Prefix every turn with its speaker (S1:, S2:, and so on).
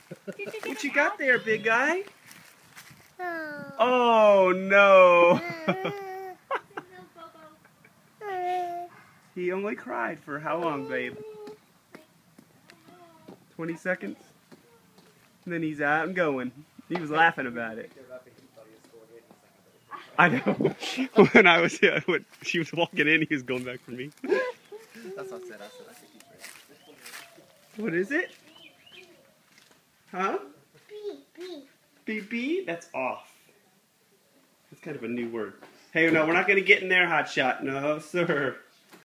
S1: What you got there, big guy? Oh no! He only cried for how long, babe? 20 seconds? And then he's out and going. He was laughing about it. I know. When I was here, when she was walking in, he was going back for me.
S2: That's what I said. I said I could keep it.
S1: What is it? Huh?
S3: Beep.
S1: Beep beep? That's off. That's kind of a new word. Hey, no, we're not going to get in there, hotshot. No, sir.